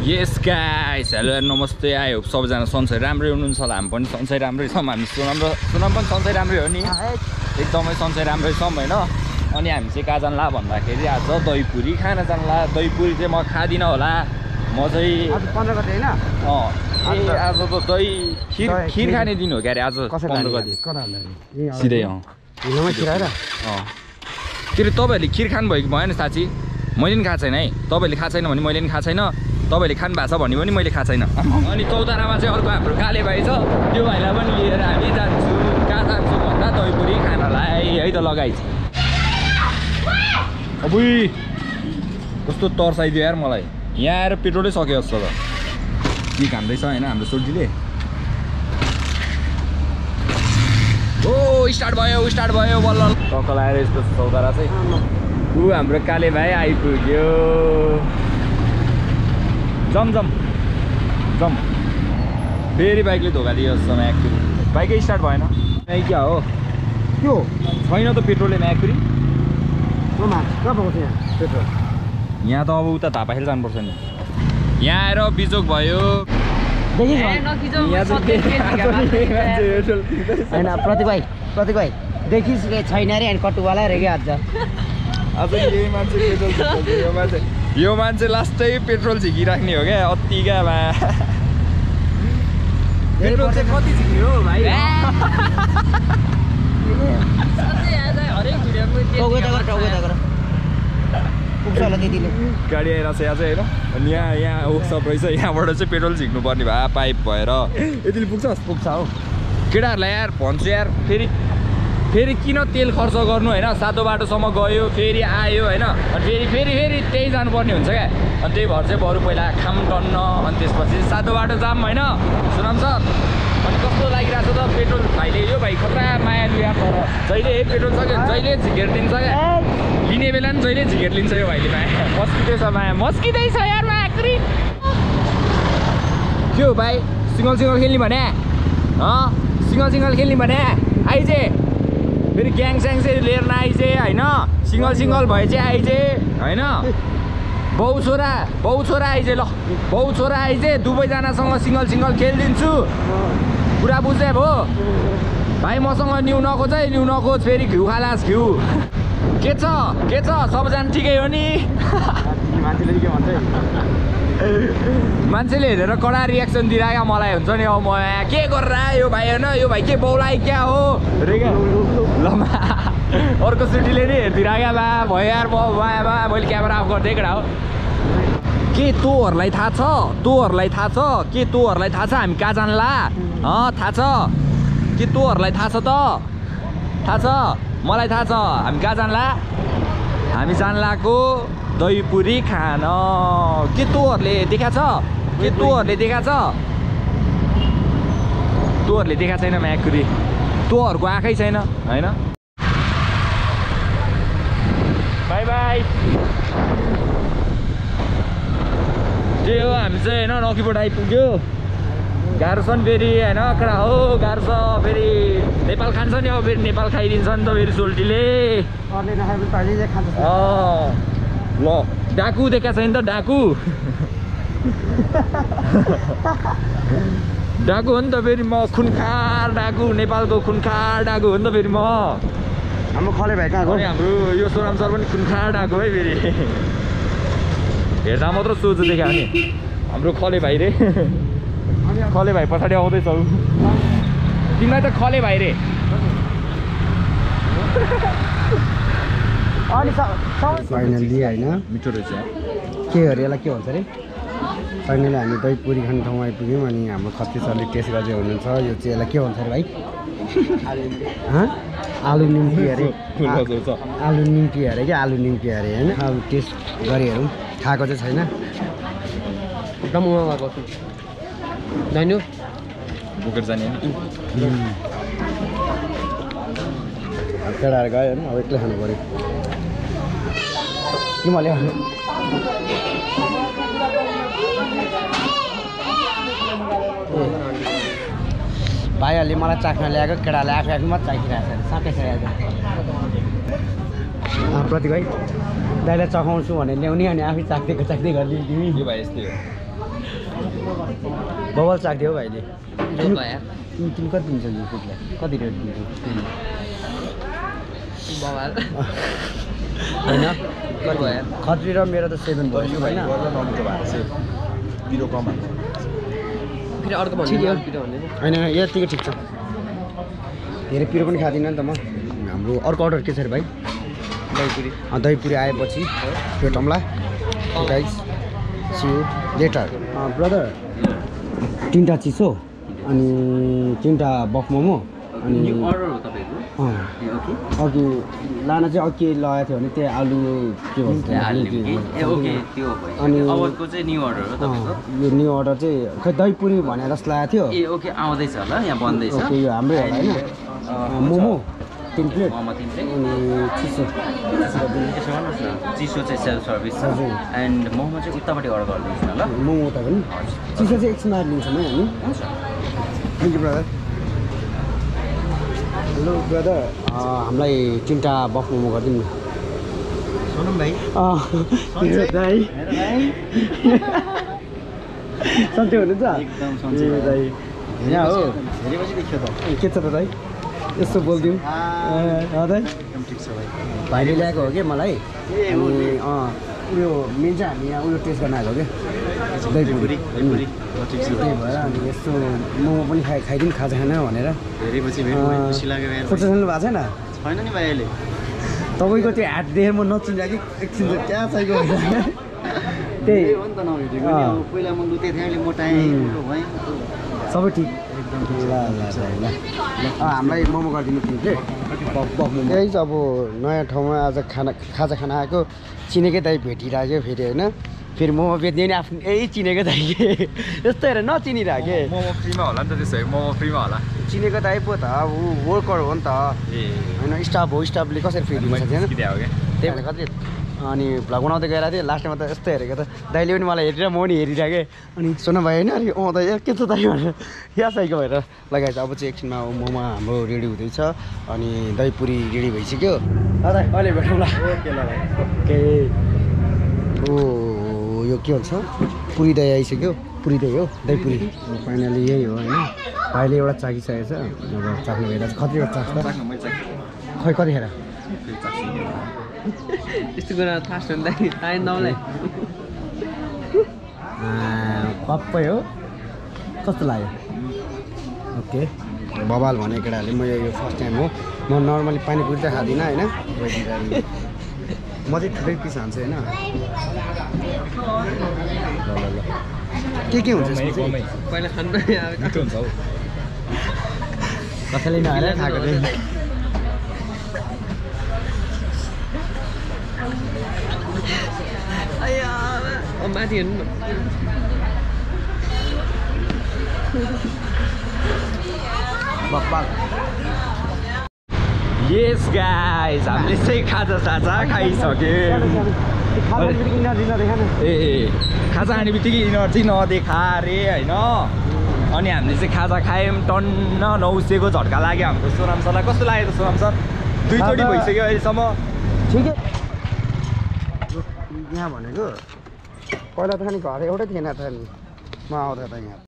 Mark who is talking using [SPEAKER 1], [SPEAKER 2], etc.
[SPEAKER 1] Yes guys, hello नमस्ते आयो सबैजना सन्चै राम्रै हुनुहुन्छ होला हामी पनि सन्चै राम्रै छौँ हामी सुनाम पनि सन्चै राम्रै हो नि एकदमै सन्चै राम्रै छौँ हैन अनि हामी चाहिँ कहाँ जानला भन्दाखेरि आज दही पुरी खान जानला दही पुरी चाहिँ म खादिनँ होला म चाहिँ
[SPEAKER 2] आज 15 गते हैन
[SPEAKER 1] आज त दही खिर खाने दिन हो क्यारे आज 15 गते सिधै
[SPEAKER 2] हिलोमा खिराएर
[SPEAKER 1] के रे तपाईहरुले खिर खानु भएको भएन साथी मैले नि खाएको छैन है तपाईहरुले खाएको छैन भने मैले नि खाएको छैन तपाईहरुले खानु भएको छ भने पनि मैले खाएको छैन अनि चौतारामा चाहिँ अर्को हाम्रो काले भाइ छ त्यो भाइलाई पनि लिएर हामी जान्छौँ कहाँ जान्छौँ भन्दा दही पुरी खानलाई है त लगाइछ अबुई कस्तो तर्साइदियो यार मलाई यहाँ आएर पेट्रोलै सक्यो जस्तो त के खाँदैछ हैन हाम्रो सोल्टीले ओ स्टार्ट भयो बल्ल टक्क लाएर यस्तो चौतारा चाहिँ हाम्रो काले भाइ आइपुग्यो जम फेरि बाइकले धोका दियो जस्तो म्याकपुरी बाइकै स्टार्ट भएन क्या हो
[SPEAKER 2] त्यो
[SPEAKER 1] छैन त पेट्रोलले म्याकपुरी
[SPEAKER 2] पेट्रोल
[SPEAKER 1] यहाँ त अब उता धापाखेल जानुपर्छ नि यहाँ आएर बिजोक भयो
[SPEAKER 2] प्रतीक भाइ देखिसके छैन रे अनि कटुवाला रे के आज
[SPEAKER 1] यही मान्छे पेट्रोल यो मान्छे लास्टै पेट्रोल झिकिराख्ने हो क्या अति क्या पेट्रोल चाहिँ कति झिक्यो हो भाइ गाडी आइरहेको छ यहाँ चाहिँ होइन अनि यहाँ वर्कसप रहेछ यहाँबाट चाहिँ पेट्रोल झिक्नु पर्ने भए पाइप भएर यतिले पुग्छ हो केटाहरूलाई यार भन्छु यार फेरि किन तेल खर्च गर्नु होइन सातो बाटोसम्म गयो फेरि आयो होइन अनि फेरि त्यही जानुपर्ने हुन्छ क्या अनि त्यही भएर चाहिँ बरु पहिला खाम टन्न अनि त्यसपछि सातो बाटो जाम होइन सुनाम सर अनि कस्तो लागिरहेको छ त पेट्रोल भाइले यो भाइ खतरा माया लिया तर जहिले पेट्रोल सक्यो जहिले झिकेर दिन्छ क्या लिने बेला पनि जहिले झिकेर लिन्छ यो भाइले माया मस्किँदैछ माया मस्किँदैछ यार मायाकरी के हो भाइ सिङ्गल खेल्ने भने सिङ्गल खेल्ने भने आइजे फेरि ग्याङ स्याङ चाहिँ लिएर नआइजे होइन सिङ्गल भए चाहिँ आइजे होइन बाउ छोरा आइजे ल बाउ छोरा आइजे दुवैजनासँग सिङ्गल खेलिदिन्छु पुरा बुझ्दै भयो भाइ मसँग न्यु नखोज फेरि घिउ खालास घिउ के छ सबैजना ठिकै हो नि
[SPEAKER 2] मान्छेले के भन्छ
[SPEAKER 1] मान्छेले हेरेर कडा रियाक्सन दिइरहेको मलाई हुन्छ नि अब म के गरेर यो भाइ होइन यो भाइ के बाउलाई क्या हो रे क्या ल अर्को सुटीले नि हेरिदिरहेको बा भयो यार मैले क्यामेरा अफ गरिदिएँ केटा हो के तँहरूलाई थाहा छ हामी कहाँ जानला थाहा छ के तँहरूलाई थाहा छ त थाहा छ मलाई थाहा छ हामी कहाँ जानला हामी जानलाको दही पुरी खान के तँहरूले देखा छैन म्याकुरी तँहरूको आँखै छैन होइन बाई त्यही हो हामी चाहिँ होइन नखीबाट आइपुग्यो गाह्रो छ नि फेरि होइन कडा हो गाह्रो छ फेरि नेपाल खान्छ नि अब फेरि नेपाल खाइदिन्छ नि त फेरि सोल्टीले ल डाकु देखा छैन त डाकु हो नि त फेरि म खुनखार डाकु नेपालको खुनखार डाकु हो नि त फेरि म
[SPEAKER 2] हाम्रो खले भाइ कहाँ
[SPEAKER 1] हाम्रो यो सोराम सर पनि खुनखार डाकु है फेरि हेर्दा मात्र सोझो देखा नि हाम्रो खले भाइ रे खले भाइ पछाडि आउँदैछौ तिमीलाई त खले भाइ रे
[SPEAKER 2] फाइनली होइन
[SPEAKER 1] मिठो रहेछ
[SPEAKER 2] के अरे यसलाई के भन्छ अरे फाइनली हामी दही पुरी खाने ठाउँमा आइपुग्यौँ अनि हाम्रो खत्री सरले टेस्ट गर्दै हुनुहुन्छ यो चाहिँ यसलाई के भन्छ अरे भाइ आलु निम्की अरे आलु निम्की अरे क्या आलु निम्की अरे होइन अब टेस्ट गरी हेरौँ खाएको चाहिँ छैन एकदम उहाँ गएको छु जानु
[SPEAKER 1] बोकेर जाने
[SPEAKER 2] केटाहरू गयो होइन अब एक्लै खानु पऱ्यो के मैले भाइहरूले मलाई चाख्न ल्याएको केटाले आफू मात्र चाखिरहेको छ साँच्चै छ प्रतीक भाइ दाइलाई चखाउँछु भने ल्याउने अनि आफै चाख्दै गर्दै तिमी
[SPEAKER 1] यो भाइ यस्तै हो
[SPEAKER 2] बबल चाख्दियो भाइले तिमी कति दिन्छौ यो कुकलाई कति रेट दिन्छौ होइन खत्री र मेरो त 7 भयो होइन होइन यतिको ठिक छ धेरै पिरो पनि खाँदिनँ नि त म हाम्रो अर्को अर्डर के छ अरे भाइ दही पुरी आएपछि भेटौँला guys see you later brother 3टा चिसो अनि 3टा बफ मोमो अनि अघि लान चाहिँ अघि के लगाएको थियो भने त्यो आलु के भन्छ अनि यो न्यू अर्डर चाहिँ खै दही पुरी भनेर जस्तो लागेको थियो
[SPEAKER 3] ओके आउँदैछ होला यहाँ बन्दैछ
[SPEAKER 2] ओके यो हाम्रै होला होइन मोमो 3 प्लेट
[SPEAKER 3] मोमो 3 प्लेट
[SPEAKER 2] अनि चिसो
[SPEAKER 3] चिसो चाहिँ सेल्फ सर्भिस छ एन्ड मोमो चाहिँ उतापट्टि अर्डर गरिदिनुहोस् न ल
[SPEAKER 2] मोमो उता पनि चिसो चाहिँ एकछिन लिन्छौँ है हामी
[SPEAKER 3] हुन्छ
[SPEAKER 2] thank you brother hello brother हामीलाई 3टा बफ मोमो गरिदिनु न
[SPEAKER 3] सोनम भाइ
[SPEAKER 2] दाइ सन्चै हुनुहुन्छ
[SPEAKER 3] एकदम सन्चै
[SPEAKER 2] दाइ यहाँ हो
[SPEAKER 3] धेरै पछि देखियो त
[SPEAKER 2] के छ त दाइ यस्तो बोलिदिउँ दाइ
[SPEAKER 3] एकदम ठिक छ भाइ
[SPEAKER 2] भाइले ल्याएको हो कि मलाई अनि उयो मेन चाहिँ हामी यहाँ उयो टेस्ट गर्न आएको हो क्या दही पुरी त्यही भएर अनि यस्तो मोमो पनि खाइदिउँ खाजा खाना भनेर
[SPEAKER 3] धेरै पछि खुसी लाग्यो यार
[SPEAKER 2] फोटो खेल्नु भएको छैन
[SPEAKER 3] छैन नि भाइ अहिले
[SPEAKER 2] तपाईँको त्यो हात देखेर म नचिन्दा कि एकछिन चाहिँ क्या चाहिएको त्यही
[SPEAKER 3] हो नि त नभेटेको नि अब पहिला म लुते थिएँ अहिले मोटाएँ भएँ
[SPEAKER 2] सबै ठिक ल हामीलाई मोमो गरिदिनु प्लिज त्यही चाहिँ अब नयाँ ठाउँमा आज खाजा खाना आएको चिनेकै दाइ भेटिरहेको फेरि होइन फेरि मोमो बेच्ने नि आफ्नो चिनेको दाइ यस्तो हेरेर नचिनिरहेको
[SPEAKER 1] मोमो फ्रीमा होला नि त त्यसो भए मोमो फ्रीमा होला
[SPEAKER 2] चिनेको दाइ पो त अब वर्कर हो नि त होइन स्टाफ हो स्टाफले कसरी फ्री दिन्छ होइन त्यही भएर कति अनि भ्लग बनाउँदै गएर थिएँ लास्टमा त यस्तो हेरेको त दाइले पनि मलाई हेरेर म पनि हेरिरहेको अनि सोना भाइ होइन अरे त यहाँ के छ दाइ भनेर या साइको भएर लगाएछ अब चाहिँ एकछिनमा मोमो हाम्रो रेडी हुँदैछ अनि दही पुरी रेडी भइसक्यो दादा अहिले भेटौँला ओके ओ यो के भन्छ पुरी दही आइसक्यो पुरी दही हो दही पुरी फाइनली यही हो होइन भाइले एउटा चाखिसकेको छ अब चाख्नु भइरहेको छ कतिवटा चाख्छ खै कतिखेर
[SPEAKER 3] यस्तो कुरा थाहा हुँदाखेरि टाइम नआउलाई
[SPEAKER 2] पप्पै हो कस्तो लाग्यो ओके बबाल भने केटाहरूले म यो फर्स्ट टाइम हो म नर्मली पानीपुरी त खाँदिनँ होइन म चाहिँ ठुलै पिस हान्छु होइन ल के हुन्छ
[SPEAKER 3] पहिला खानु
[SPEAKER 1] हुन्छ हौ
[SPEAKER 2] कसैले नआएर खाएको चाहिँ
[SPEAKER 3] माथि हेर्नु न
[SPEAKER 1] यस गाइस हामीले चाहिँ खाजा साजा खाइसक्यो ए खाजा खाने बित्तिकै इनर्जी नदेखा रे होइन अनि हामीले चाहिँ खाजा खायौँ टन्न नौसेको झट्का लाग्यो हाम्रो सोनाम सरलाई कस्तो लाग्यो त सोनाम सर 2 चोटि भइसक्यो अहिलेसम्म
[SPEAKER 2] ठिकै यहाँ भनेको पहिला त नि घर एउटै थिएन त नि म आउँदा त यहाँ